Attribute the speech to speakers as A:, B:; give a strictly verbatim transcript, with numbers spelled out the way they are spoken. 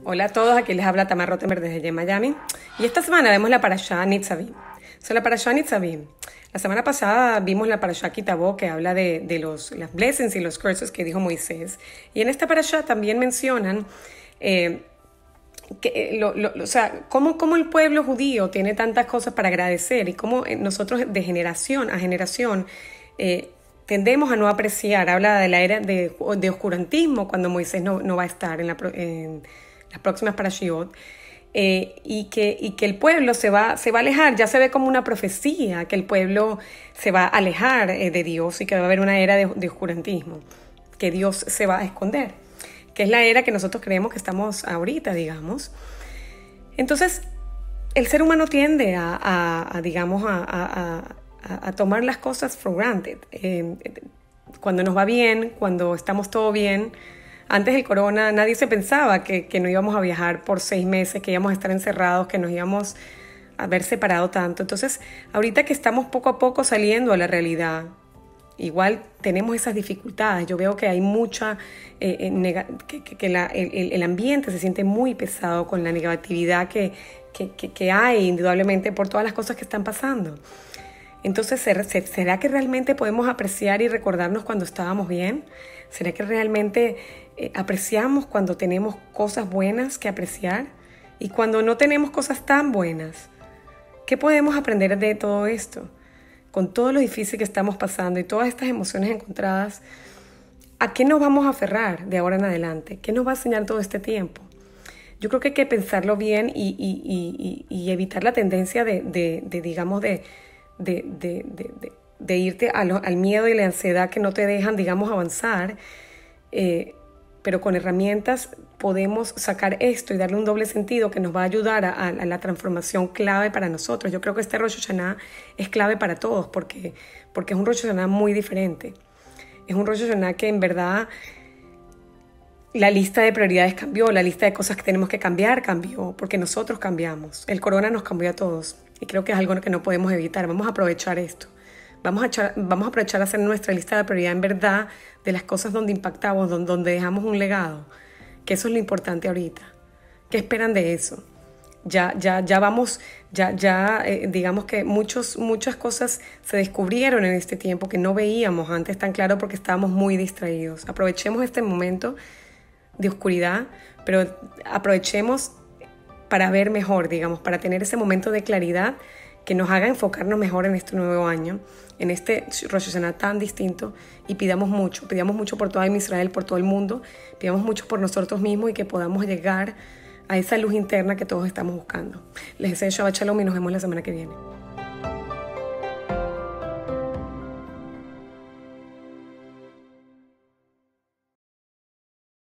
A: Hola a todos, aquí les habla Tamar Rottenberg desde Miami. Y esta semana vemos la Parashá Nitzavim. So, la Parashá Nitzavim. La semana pasada vimos la Parashá Ki Tavo, que habla de, de los, las blessings y los curses que dijo Moisés. Y en esta Parashá también mencionan eh, que, lo, lo, o sea, cómo, cómo el pueblo judío tiene tantas cosas para agradecer y cómo nosotros de generación a generación eh, tendemos a no apreciar. Habla de la era de, de oscurantismo cuando Moisés no, no va a estar en, la, en las próximas Parashiot. Eh, y, que, y que el pueblo se va, se va a alejar, ya se ve como una profecía, que el pueblo se va a alejar eh, de Dios y que va a haber una era de, de oscurantismo, que Dios se va a esconder, que es la era que nosotros creemos que estamos ahorita, digamos. Entonces, el ser humano tiende a, a, a digamos, a, a, a, a tomar las cosas for granted. Eh, cuando nos va bien, cuando estamos todo bien. Antes del corona nadie se pensaba que, que no íbamos a viajar por seis meses, que íbamos a estar encerrados, que nos íbamos a ver separado tanto. Entonces, ahorita que estamos poco a poco saliendo a la realidad, igual tenemos esas dificultades. Yo veo que hay mucha, eh, nega- que, que, que la, el, el ambiente se siente muy pesado con la negatividad que, que, que, que hay indudablemente por todas las cosas que están pasando. Entonces, ¿será que realmente podemos apreciar y recordarnos cuando estábamos bien? ¿Será que realmente eh, apreciamos cuando tenemos cosas buenas que apreciar? Y cuando no tenemos cosas tan buenas, ¿qué podemos aprender de todo esto? Con todo lo difícil que estamos pasando y todas estas emociones encontradas, ¿a qué nos vamos a aferrar de ahora en adelante? ¿Qué nos va a enseñar todo este tiempo? Yo creo que hay que pensarlo bien y, y, y, y, y evitar la tendencia de, de, de digamos, de... De, de, de, de, de irte a lo, al miedo y la ansiedad que no te dejan, digamos, avanzar, eh, pero con herramientas podemos sacar esto y darle un doble sentido que nos va a ayudar a, a, a la transformación clave para nosotros. Yo creo que este Rosh Hashanah es clave para todos porque, porque es un Rosh Hashanah muy diferente. Es un Rosh Hashanah que en verdad la lista de prioridades cambió, la lista de cosas que tenemos que cambiar cambió, porque nosotros cambiamos. El corona nos cambió a todos y creo que es algo que no podemos evitar. Vamos a aprovechar esto. Vamos a, echar, vamos a aprovechar a hacer nuestra lista de prioridad en verdad de las cosas donde impactamos, donde, donde dejamos un legado, que eso es lo importante ahorita. ¿Qué esperan de eso? Ya, ya, ya vamos, ya, ya eh, digamos que muchos, muchas cosas se descubrieron en este tiempo que no veíamos antes tan claro porque estábamos muy distraídos. Aprovechemos este momento de oscuridad, pero aprovechemos para ver mejor, digamos, para tener ese momento de claridad que nos haga enfocarnos mejor en este nuevo año, en este Rosh Hashanah tan distinto, y pidamos mucho, pidamos mucho por toda Israel, por todo el mundo, pidamos mucho por nosotros mismos y que podamos llegar a esa luz interna que todos estamos buscando. Les deseo Shabbat Shalom y nos vemos la semana que viene.